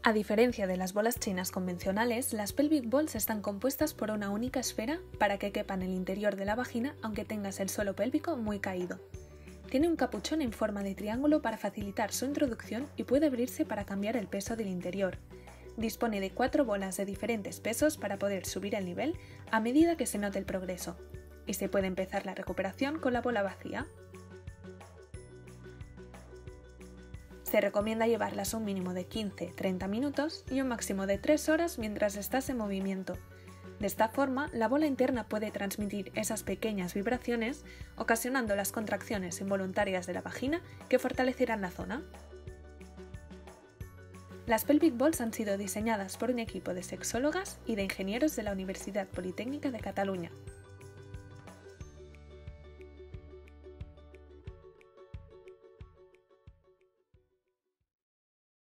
A diferencia de las bolas chinas convencionales, las pelvic balls están compuestas por una única esfera para que quepan en el interior de la vagina aunque tengas el suelo pélvico muy caído. Tiene un capuchón en forma de triángulo para facilitar su introducción y puede abrirse para cambiar el peso del interior. Dispone de 4 bolas de diferentes pesos para poder subir el nivel a medida que se note el progreso, y se puede empezar la recuperación con la bola vacía. Se recomienda llevarlas un mínimo de 15-30 minutos y un máximo de 3 horas mientras estás en movimiento. De esta forma, la bola interna puede transmitir esas pequeñas vibraciones, ocasionando las contracciones involuntarias de la vagina que fortalecerán la zona. Las pelvic balls han sido diseñadas por un equipo de sexólogas y de ingenieros de la Universidad Politécnica de Cataluña.